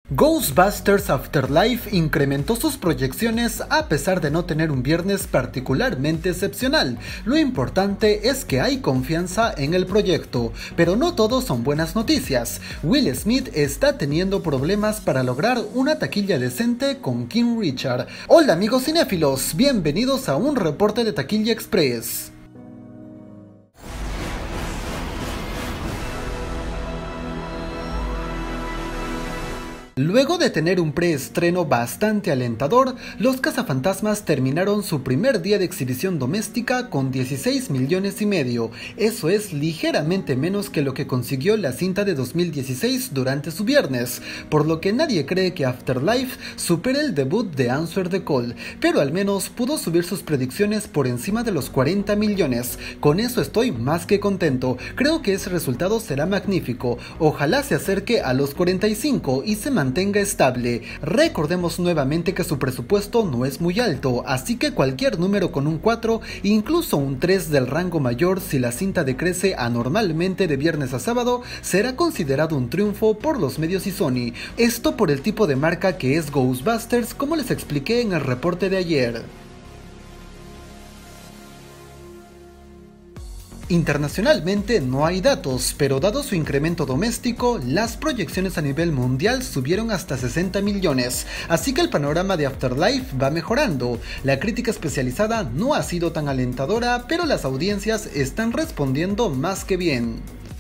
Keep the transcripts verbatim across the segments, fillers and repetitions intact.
Ghostbusters Afterlife incrementó sus proyecciones a pesar de no tener un viernes particularmente excepcional. Lo importante es que hay confianza en el proyecto, pero no todo son buenas noticias. Will Smith está teniendo problemas para lograr una taquilla decente con King Richard. Hola amigos cinéfilos, bienvenidos a un reporte de Taquilla Express. Luego de tener un preestreno bastante alentador, Los Cazafantasmas terminaron su primer día de exhibición doméstica con dieciséis millones y medio. Eso es ligeramente menos que lo que consiguió la cinta de dos mil dieciséis durante su viernes, por lo que nadie cree que Afterlife supere el debut de Answer the Call, pero al menos pudo subir sus predicciones por encima de los cuarenta millones. Con eso estoy más que contento, creo que ese resultado será magnífico. Ojalá se acerque a los cuarenta y cinco y se mantenga mantenga estable. Recordemos nuevamente que su presupuesto no es muy alto, así que cualquier número con un cuatro, incluso un tres del rango mayor si la cinta decrece anormalmente de viernes a sábado, será considerado un triunfo por los medios y Sony. Esto por el tipo de marca que es Ghostbusters, como les expliqué en el reporte de ayer. Internacionalmente no hay datos, pero dado su incremento doméstico, las proyecciones a nivel mundial subieron hasta sesenta millones, así que el panorama de Afterlife va mejorando. La crítica especializada no ha sido tan alentadora, pero las audiencias están respondiendo más que bien.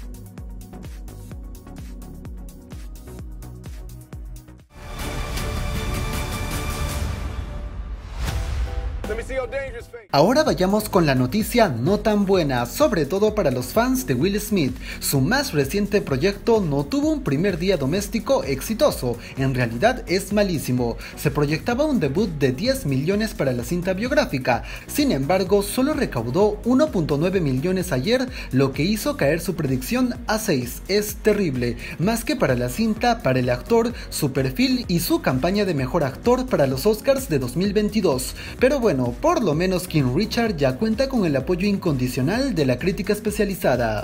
Ahora vayamos con la noticia no tan buena, sobre todo para los fans de Will Smith. Su más reciente proyecto no tuvo un primer día doméstico exitoso, en realidad es malísimo. Se proyectaba un debut de diez millones para la cinta biográfica, sin embargo solo recaudó uno punto nueve millones ayer, lo que hizo caer su predicción a seis. Es terrible, más que para la cinta, para el actor, su perfil y su campaña de mejor actor para los Oscars de dos mil veintidós. Pero bueno, por lo menos King Richard ya cuenta con el apoyo incondicional de la crítica especializada.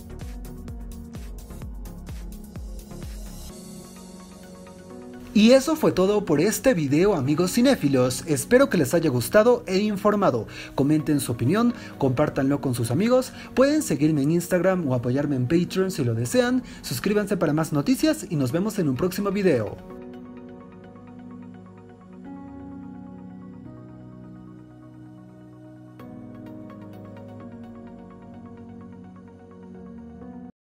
Y eso fue todo por este video, amigos cinéfilos. Espero que les haya gustado e informado. Comenten su opinión, compártanlo con sus amigos, pueden seguirme en Instagram o apoyarme en Patreon si lo desean. Suscríbanse para más noticias y nos vemos en un próximo video.